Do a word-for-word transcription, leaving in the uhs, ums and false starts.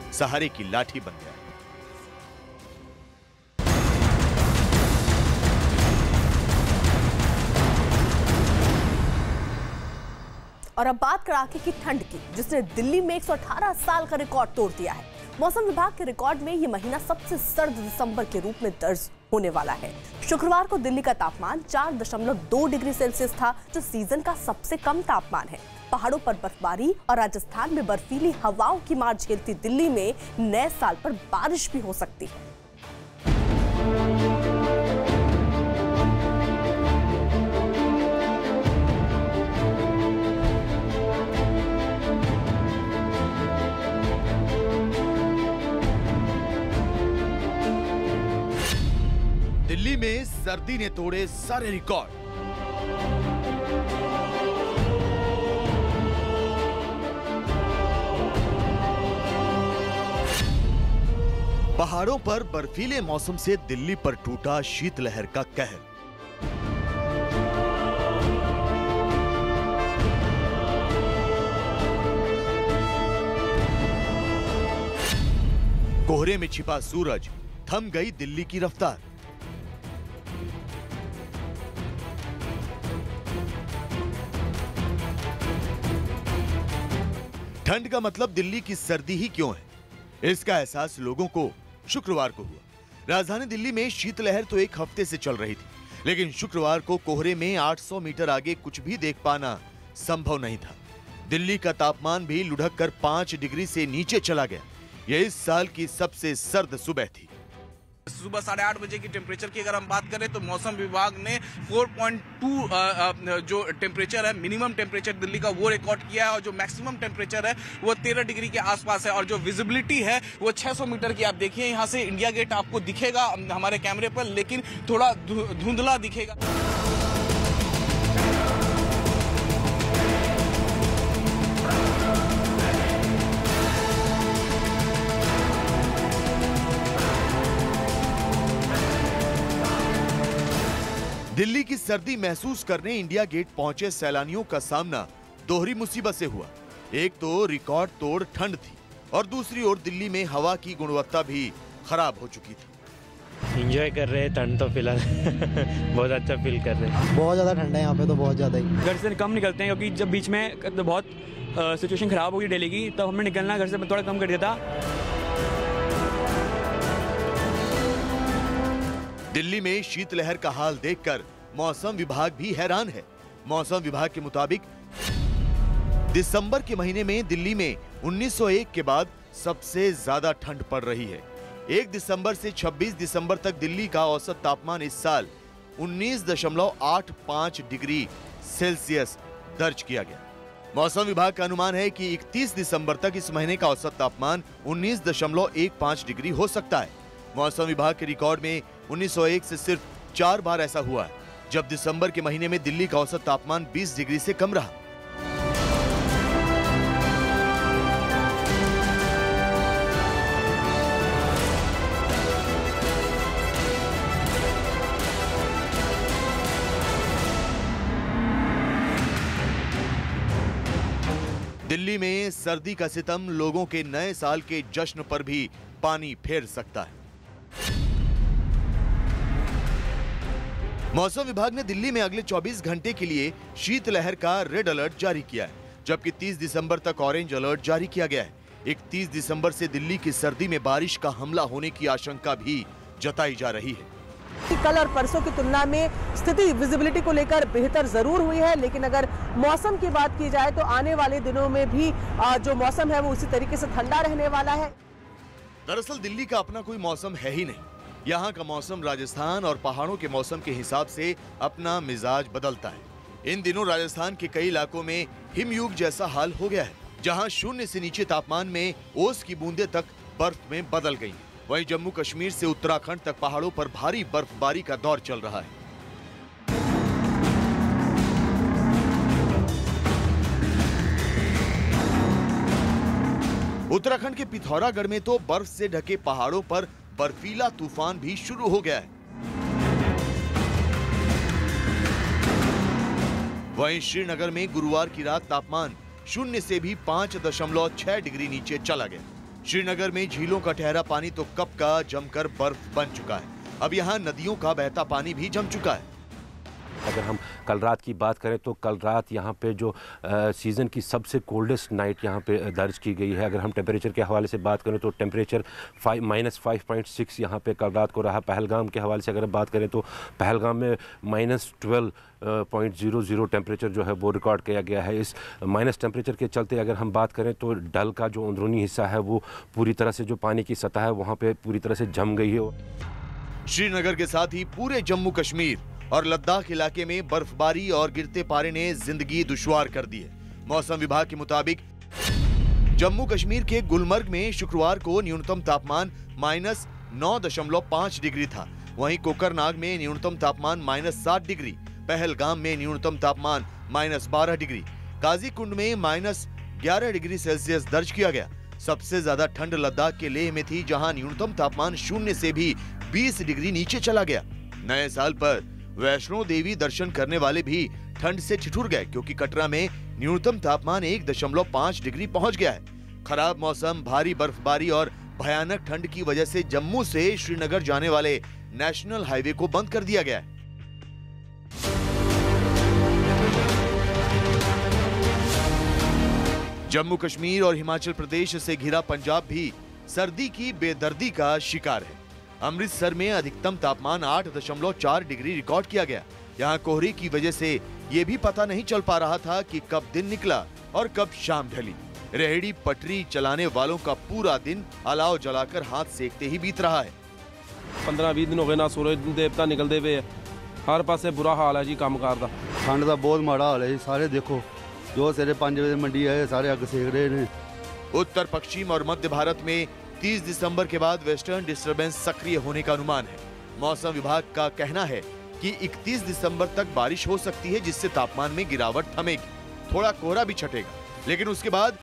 सहारे की लाठी बन गया। और अब बात कड़ाके की ठंड की, जिसने दिल्ली में एक सौ अठारह साल का रिकॉर्ड तोड़ दिया है। मौसम विभाग के रिकॉर्ड में यह महीना सबसे सर्द दिसंबर के रूप में दर्ज होने वाला है। शुक्रवार को दिल्ली का तापमान चार दशमलव दो डिग्री सेल्सियस था, जो सीजन का सबसे कम तापमान है। पहाड़ों पर बर्फबारी और राजस्थान में बर्फीली हवाओं की मार झेलती दिल्ली में नए साल पर बारिश भी हो सकती है। दिल्ली में सर्दी ने तोड़े सारे रिकॉर्ड। पहाड़ों पर बर्फीले मौसम से दिल्ली पर टूटा शीतलहर का कहर। कोहरे में छिपा सूरज, थम गई दिल्ली की रफ्तार। ठंड का मतलब दिल्ली की सर्दी ही क्यों है, इसका एहसास लोगों को शुक्रवार को हुआ। राजधानी दिल्ली में शीतलहर तो एक हफ्ते से चल रही थी, लेकिन शुक्रवार को कोहरे में आठ सौ मीटर आगे कुछ भी देख पाना संभव नहीं था। दिल्ली का तापमान भी लुढ़क कर पांच डिग्री से नीचे चला गया। यह इस साल की सबसे सर्द सुबह थी। सुबह साढ़े आठ बजे की टेम्परेचर की अगर हम बात करें तो मौसम विभाग ने चार पॉइंट दो जो टेम्परेचर है, मिनिमम टेम्परेचर दिल्ली का, वो रिकॉर्ड किया है। और जो मैक्सिमम टेम्परेचर है वो तेरह डिग्री के आसपास है। और जो विजिबिलिटी है वो छह सौ मीटर की। आप देखिए यहाँ से इंडिया गेट आपको दिखेगा हमारे कैमरे पर, लेकिन थोड़ा धुंधला दिखेगा। दिल्ली की सर्दी महसूस करने इंडिया गेट पहुंचे सैलानियों का सामना दोहरी मुसीबत से हुआ। एक तो रिकॉर्ड तोड़ ठंड थी और दूसरी ओर दिल्ली में हवा की गुणवत्ता भी खराब हो चुकी थी। एंजॉय कर रहे हैं ठंड तो फिलहाल बहुत अच्छा फील कर रहे हैं। बहुत ज्यादा ठंड है यहाँ पे तो, बहुत ज्यादा ही। घर से कम निकलते हैं क्योंकि जब बीच में बहुत सिचुएशन खराब होगी दिल्ली की, तब हमने निकलना घर से थोड़ा कम कर दिया था। दिल्ली में शीतलहर का हाल देखकर मौसम विभाग भी हैरान है। मौसम विभाग के मुताबिक दिसंबर के महीने में दिल्ली में उन्नीस सौ एक के बाद सबसे ज्यादा ठंड पड़ रही है। एक दिसंबर से छब्बीस दिसंबर तक दिल्ली का औसत तापमान इस साल उन्नीस दशमलव आठ पाँच डिग्री सेल्सियस दर्ज किया गया। मौसम विभाग का अनुमान है कि इकतीस दिसंबर तक इस महीने का औसत तापमान उन्नीस दशमलव एक पाँच डिग्री हो सकता है। मौसम विभाग के रिकॉर्ड में उन्नीस सौ एक से सिर्फ चार बार ऐसा हुआ है जब दिसंबर के महीने में दिल्ली का औसत तापमान बीस डिग्री से कम रहा। दिल्ली में सर्दी का सितम लोगों के नए साल के जश्न पर भी पानी फेर सकता है। मौसम विभाग ने दिल्ली में अगले चौबीस घंटे के लिए शीतलहर का रेड अलर्ट जारी किया है, जबकि तीस दिसंबर तक ऑरेंज अलर्ट जारी किया गया है। इकतीस दिसंबर से दिल्ली की सर्दी में बारिश का हमला होने की आशंका भी जताई जा रही है। कल और परसों की तुलना में स्थिति विजिबिलिटी को लेकर बेहतर जरूर हुई है, लेकिन अगर मौसम की बात की जाए तो आने वाले दिनों में भी जो मौसम है वो उसी तरीके से ठंडा रहने वाला है। दरअसल दिल्ली का अपना कोई मौसम है ही नहीं। यहाँ का मौसम राजस्थान और पहाड़ों के मौसम के हिसाब से अपना मिजाज बदलता है। इन दिनों राजस्थान के कई इलाकों में हिमयुग जैसा हाल हो गया है, जहाँ शून्य से नीचे तापमान में ओस की बूंदें तक बर्फ में बदल गई। वहीं जम्मू कश्मीर से उत्तराखंड तक पहाड़ों पर भारी बर्फबारी का दौर चल रहा है। उत्तराखंड के पिथौरागढ़ में तो बर्फ से ढके पहाड़ों पर बर्फीला तूफान भी शुरू हो गया है। वहीं श्रीनगर में गुरुवार की रात तापमान शून्य से भी पांच दशमलव छह डिग्री नीचे चला गया। श्रीनगर में झीलों का ठहरा पानी तो कब का जमकर बर्फ बन चुका है। अब यहाँ नदियों का बहता पानी भी जम चुका है। अगर हम कल रात की बात करें तो कल रात यहाँ पे जो सीज़न की सबसे कोल्डेस्ट नाइट यहाँ पे दर्ज की गई है। अगर हम टेम्परेचर के हवाले से बात करें तो temperature five minus five point six यहाँ पे कल रात को रहा। पहलगाम के हवाले से अगर बात करें तो पहलगाम में minus twelve point zero zero temperature जो है वो रिकॉर्ड किया गया है। इस माइनस टेम्परेचर के चलते अगर हम बात करें तो डल का जो अंदरूनी हिस्सा है वो पूरी तरह से जो पानी की सतह है वहाँ पर पूरी तरह से जम गई है। श्रीनगर के साथ ही पूरे जम्मू कश्मीर और लद्दाख इलाके में बर्फबारी और गिरते पारे ने जिंदगी दुश्वार कर दी है। मौसम विभाग के मुताबिक जम्मू कश्मीर के गुलमर्ग में शुक्रवार को न्यूनतम तापमान माइनस नौ दशमलव पाँच डिग्री था। वहीं कोकरनाग में न्यूनतम तापमान माइनस सात डिग्री, पहलगाम में न्यूनतम तापमान माइनस बारह डिग्री, काजीकुंड में माइनस ग्यारह डिग्री सेल्सियस दर्ज किया गया। सबसे ज्यादा ठंड लद्दाख के लेह में थी, जहां न्यूनतम तापमान शून्य से भी बीस डिग्री नीचे चला गया। नए साल पर वैष्णो देवी दर्शन करने वाले भी ठंड से ठिठुर गए, क्योंकि कटरा में न्यूनतम तापमान एक दशमलव पाँच डिग्री पहुंच गया है। खराब मौसम, भारी बर्फबारी और भयानक ठंड की वजह से जम्मू से श्रीनगर जाने वाले नेशनल हाईवे को बंद कर दिया गया है। जम्मू कश्मीर और हिमाचल प्रदेश से घिरा पंजाब भी सर्दी की बेदर्दी का शिकार है। अमृतसर में अधिकतम तापमान आठ दशमलव चार डिग्री रिकॉर्ड किया गया। यहाँ कोहरे की वजह से ये भी पता नहीं चल पा रहा था कि कब दिन निकला और कब शाम ढली। रेहड़ी पटरी चलाने वालों का पूरा दिन अलाव जलाकर हाथ सेकते ही बीत रहा है। पंद्रह बीस दिन हो गए ना सूरज देवता निकलते हुए, हर पासे बुरा हाल है जी कामकार दा। ठंड का बहुत माड़ा हाल है। सारे देखो जो सवेरे पाँच बजे मंडी आए सारे अग सेक रहे हैं। उत्तर पश्चिम और मध्य भारत में तीस दिसंबर के बाद वेस्टर्न डिस्टर्बेंस सक्रिय होने का अनुमान है। मौसम विभाग का कहना है कि इकतीस दिसंबर तक बारिश हो सकती है, जिससे तापमान में गिरावट थमेगी। थोड़ा कोहरा भी छटेगा, लेकिन उसके बाद